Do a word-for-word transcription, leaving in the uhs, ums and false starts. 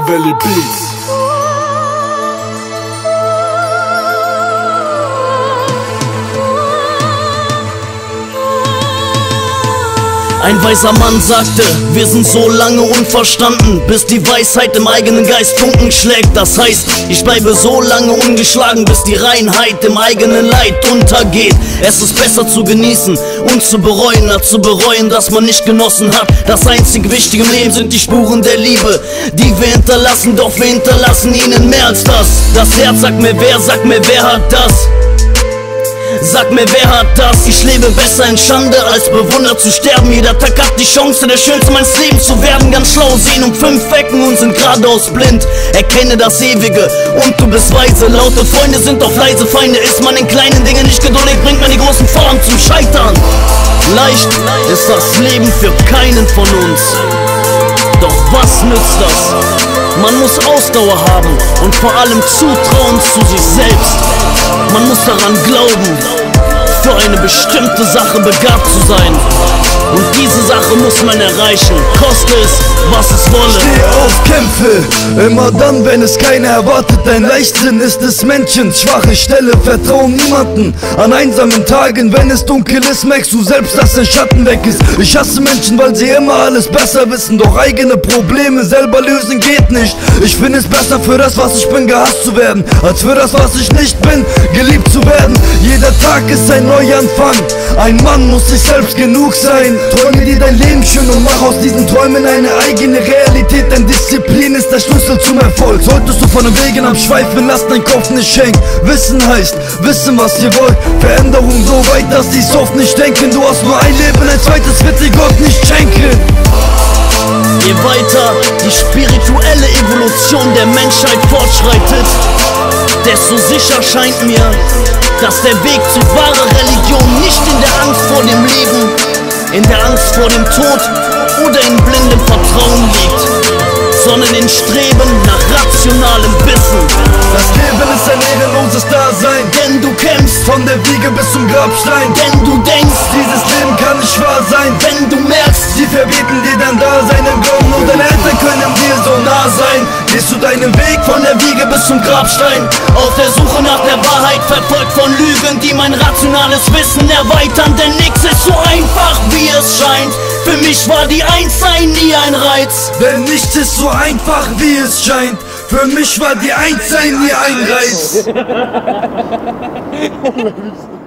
Valley Beats. Ein weiser Mann sagte, wir sind so lange unverstanden, bis die Weisheit im eigenen Geist Funken schlägt. Das heißt, ich bleibe so lange ungeschlagen, bis die Reinheit im eigenen Leid untergeht. Es ist besser zu genießen und zu bereuen, als zu bereuen, dass man nicht genossen hat. Das einzig Wichtige im Leben sind die Spuren der Liebe, die wir hinterlassen, doch wir hinterlassen ihnen mehr als das. Das Herz sagt mir wer, sagt mir wer hat das. Sag mir, wer hat das? Ich lebe besser in Schande, als bewundert zu sterben. Jeder Tag hat die Chance, der Schönste meines Lebens zu werden. Ganz schlau, sehen um fünf Ecken und sind geradeaus blind. Erkenne das Ewige und du bist weise. Laute Freunde sind doch leise Feinde. Ist man in kleinen Dingen nicht geduldig, bringt man die großen Formen zum Scheitern. Leicht ist das Leben für keinen von uns. Doch was nützt das? Man muss Ausdauer haben und vor allem Zutrauen zu sich selbst. Man muss daran glauben, für eine bestimmte Sache begabt zu sein. Und diese Sache muss man erreichen, koste es, was es wolle. Steh auf, kämpfe, immer dann, wenn es keiner erwartet. Dein Leichtsinn ist des Menschen schwache Stelle. Vertrauen niemanden an einsamen Tagen. Wenn es dunkel ist, merkst du selbst, dass dein Schatten weg ist. Ich hasse Menschen, weil sie immer alles besser wissen. Doch eigene Probleme selber lösen geht nicht. Ich finde es besser für das, was ich bin, gehasst zu werden, als für das, was ich nicht bin, geliebt zu werden. Jeder Tag ist ein Neuanfang. Ein Mann muss sich selbst genug sein. Träume dir dein Leben schön und mach aus diesen Träumen eine eigene Realität. Denn Disziplin ist der Schlüssel zum Erfolg. Solltest du von den Wegen abschweifen, lass dein Kopf nicht hängen. Wissen heißt, wissen was ihr wollt. Veränderung so weit, dass sie's oft nicht denken. Du hast nur ein Leben, ein zweites wird dir Gott nicht schenken. Je weiter die spirituelle Evolution der Menschheit fortschreitet, desto sicher scheint mir, dass der Weg zu wahrer Religion nicht in der Angst vor dem Leben, in der Angst vor dem Tod oder in blindem Vertrauen liegt, sondern in Streben nach rationalem Wissen. Das Leben ist ein ehrenloses Dasein, denn du kämpfst von der Wiege bis zum Grabstein. Denn du denkst, dieses Leben kann nicht wahr sein, wenn du merkst, sie verbieten dir dein Dasein im Glauben. Nur deine Eltern können dir so nah sein. Gehst du deinen Weg von der Wiege bis zum Grabstein, auf der Suche nach der Wahrheit, verfolgt von Lügen, die mein rationales Wissen erweitern. Denn nix ist so einfach, wie es scheint. Für mich war die Einssein nie ein Reiz. Denn nichts ist so einfach, wie es scheint. Für mich war die Einssein nie ein Reiz.